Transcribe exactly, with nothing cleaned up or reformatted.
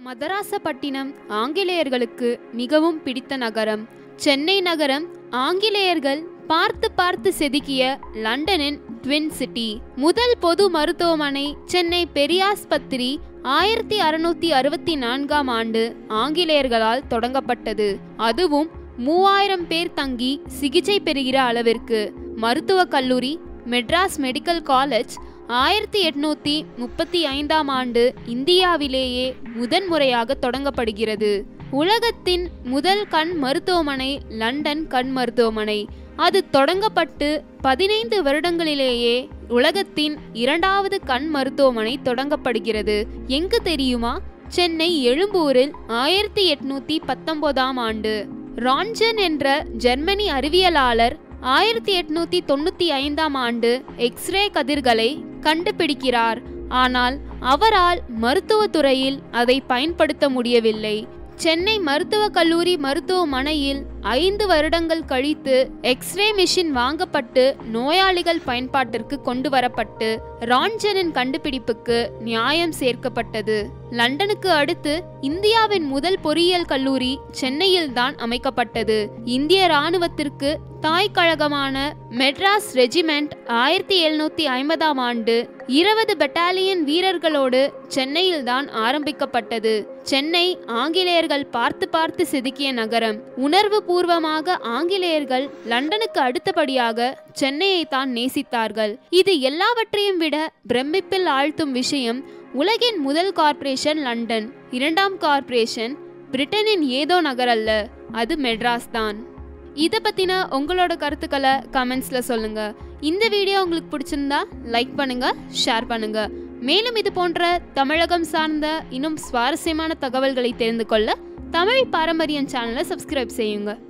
மதராசப்பட்டினம் ஆங்கிலேயர்களுக்கு மிகவும் பிடித்த நகரம். சென்னை நகரம் ஆங்கிலேயர்கள் பார்த்து பார்த்து செதுக்கிய லண்டனின் ட்வின் சிட்டி. முதல் பொது மருத்துவமனை சென்னை பெரியாஸ்பத்திரி ஆயிரத்தி அறுநூத்தி அறுபத்தி நான்காம் ஆண்டு ஆங்கிலேயர்களால் தொடங்கப்பட்டது. அதுவும் மூவாயிரம் பேர் தங்கி சிகிச்சை பெறுகிற அளவிற்கு. மருத்துவக் கல்லூரி மெட்ராஸ் மெடிக்கல் காலேஜ் ஆயிரத்தி எட்நூத்தி முப்பத்தி ஐந்தாம் ஆண்டு இந்தியாவிலேயே முதன்முறையாக தொடங்கப்படுகிறது. உலகத்தின் முதல் கண் மருத்துவமனை லண்டன் கண் மருத்துவமனை. அது தொடங்கப்பட்டு பதினைந்து வருடங்களிலேயே உலகத்தின் இரண்டாவது கண் மருத்துவமனை தொடங்கப்படுகிறது. எங்கு தெரியுமா? சென்னை எழும்பூரில் ஆயிரத்தி எட்நூத்தி பத்தொன்பதாம் ஆண்டு. ரான்ஜன் என்ற ஜெர்மனி அறிவியலாளர் ஆயிரத்தி எட்நூத்தி தொண்ணூத்தி ஐந்தாம் ஆண்டு எக்ஸ்ரே கதிர்களை கண்டுபிடிக்கிறார். ஆனால் அவரால் மருத்துவத்துறையில் அதை பயன்படுத்த முடியவில்லை. சென்னை மருத்துவக் கல்லூரி மருத்துவமனையில் ஐந்து வருடங்கள் கழித்து எக்ஸ்ரே மிஷின் வாங்கப்பட்டு நோயாளிகள் பயன்பாட்டிற்கு கொண்டு வரப்பட்டு ரான்ஜனின் கண்டுபிடிப்புக்கு நியாயம் சேர்க்கப்பட்டது. லண்டனுக்கு அடுத்து இந்தியாவின் முதல் பொறியியல் கல்லூரி சென்னையில் தான் அமைக்கப்பட்டது. இந்திய இராணுவத்திற்கு தாய் கழகமான மெட்ராஸ் ரெஜிமெண்ட் ஆயிரத்தி எழுநூத்தி ஐம்பதாம் ஆண்டு இருபது பெட்டாலியன் வீரர்களோடு சென்னையில் தான் ஆரம்பிக்கப்பட்டது. சென்னை ஆங்கிலேயர்கள் பார்த்து பார்த்து செதுக்கிய நகரம். உணர்வு பூர்வமாக ஆங்கிலேயர்கள் லண்டனுக்கு அடுத்தபடியாக சென்னையை தான் நேசித்தார்கள். இது எல்லாவற்றையும் விட பிரமிப்பில் ஆழ்த்தும் விஷயம், உலகின் முதல் கார்ப்பரேஷன் லண்டன், இரண்டாம் கார்ப்பரேஷன் பிரிட்டனின் ஏதோ நகர் அல்ல, அது மெட்ராஸ் தான். இதை பற்றின உங்களோட கருத்துக்களை கமெண்ட்ஸில் சொல்லுங்க. இந்த வீடியோ உங்களுக்கு பிடிச்சிருந்தா லைக் பண்ணுங்க, ஷேர் பண்ணுங்க. மேலும் இது போன்ற தமிழகம் சார்ந்த இன்னும் சுவாரஸ்யமான தகவல்களை தெரிந்து கொள்ள தமிழ் பாரம்பரியம் சேனலை சப்ஸ்கிரைப் செய்யுங்க.